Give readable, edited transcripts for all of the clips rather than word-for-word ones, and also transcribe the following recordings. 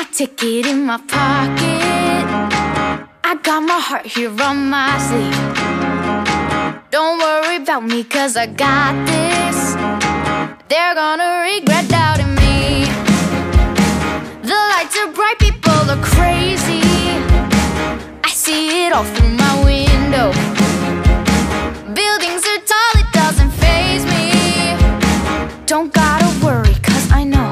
ticket in my pocket. I got my heart here on my sleeve. Don't worry about me, cause I got this. They're gonna regret doubting me. The lights are bright, people are crazy. I see it all through my window. Buildings are tall, it doesn't faze me. Don't gotta worry, cause I know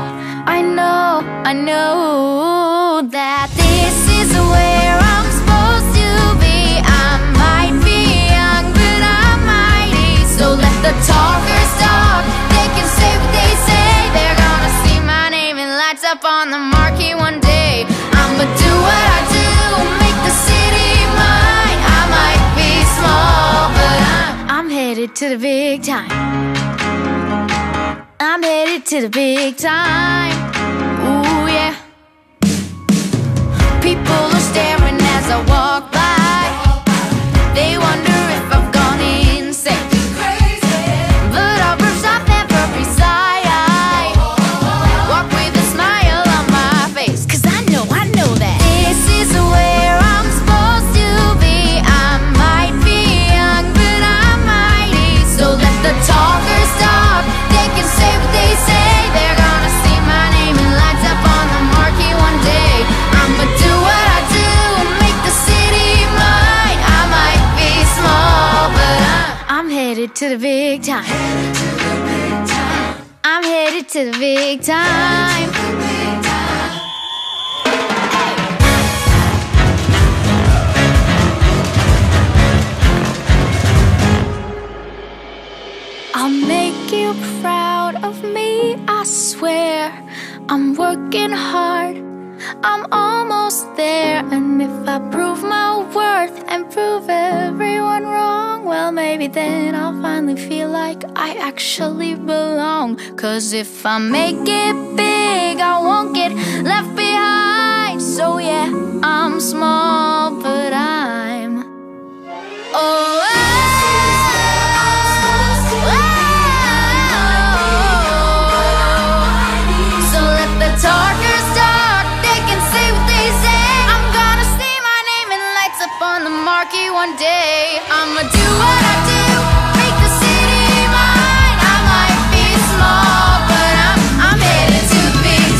that this is where I'm supposed to be. I might be young, but I'm mighty. So let the talkers talk, they can say what they say. They're gonna see my name in lights up on the marquee one day. I'ma do what I do, make the city mine. I might be small, but I'm headed to the big time. I'm headed to the big time. Ooh, yeah. People are staring as I walk by. They wonder if I've gone insane. But I'll brush off every side. Walk with a smile on my face, cause I know that this is where I'm supposed to be. I might be young, but I'm mighty. So let the talkers talk, they can say what they say. They're gonna see my name in lights up on the marquee one day. I'ma do what I do, make the city mine. I might be small, but I'm headed to the big time. I'm headed to the big time. I'll make you proud of me, I swear. I'm working hard, I'm almost there. And if I prove my worth and prove everyone wrong, well, maybe then I'll finally feel like I actually belong. Cause if I make it big, I won't get left behind. So yeah, I'm small, but I'm so let the talkers talk, they can say what they say. I'm gonna see my name in lights up on the marquee one day. I'ma do what I do, make the city mine. I might be small, but I'm headed to the big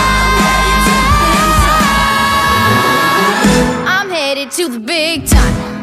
time. I'm headed to the big time.